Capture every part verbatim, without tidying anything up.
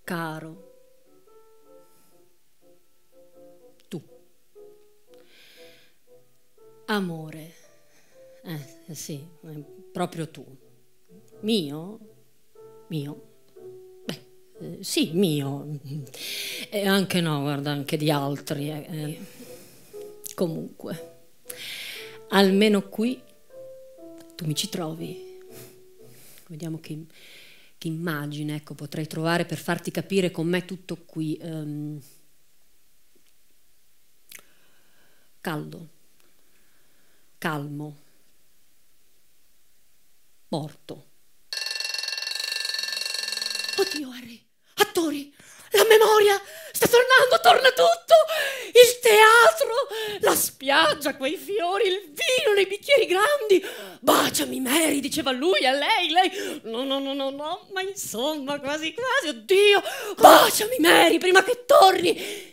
caro, tu, amore, eh sì, eh, proprio tu, mio, mio, beh, eh, sì, mio, e anche no, guarda, anche di altri, eh, eh. Comunque, almeno qui tu mi ci trovi. Vediamo che, che immagine, ecco, potrei trovare per farti capire com'è tutto qui. Um, caldo, calmo, morto. Oddio, Harry, attori, la memoria, sta tornando, torna tutto, il teatro, la spiaggia, quei fiori, il vino nei bicchieri grandi. Baciami Mary, diceva lui a lei, lei, no, no, no, no, no, ma insomma, quasi quasi, oddio, baciami Mary, prima che torni.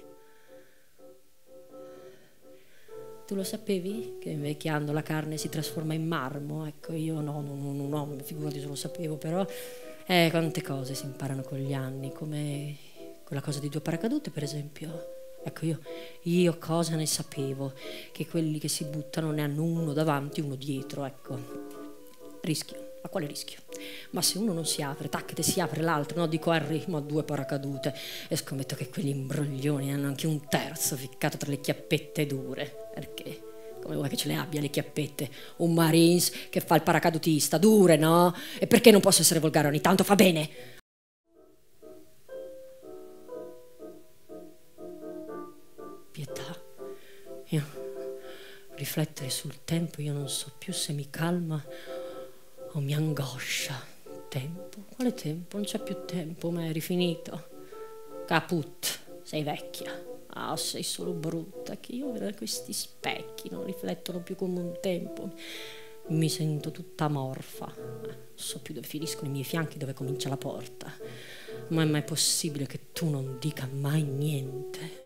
Tu lo sapevi che invecchiando la carne si trasforma in marmo? Ecco, io no, no, no, no, no, figurati se lo sapevo, però... Eh, quante cose si imparano con gli anni, come quella cosa di due paracadute, per esempio. Ecco, io, io cosa ne sapevo? Che quelli che si buttano ne hanno uno davanti, uno dietro, ecco. Rischio, ma quale rischio? Ma se uno non si apre, tacchete, si apre l'altro, no? Dico Harry, ma due paracadute. E scommetto che quegli imbroglioni hanno anche un terzo ficcato tra le chiappette dure. Perché? Come vuoi che ce le abbia le chiappette? Un Marines che fa il paracadutista, dure, no? E perché non posso essere volgare ogni tanto? Fa bene! Pietà, io riflettere sul tempo, io non so più se mi calma o mi angoscia. Tempo? Quale tempo? Non c'è più tempo, ma è rifinito. Caput, sei vecchia. Ah, sei solo brutta, che io vedo questi specchi, non riflettono più come un tempo. Mi sento tutta morfa. Non so più dove finiscono i miei fianchi, dove comincia la porta. Ma è mai possibile che tu non dica mai niente?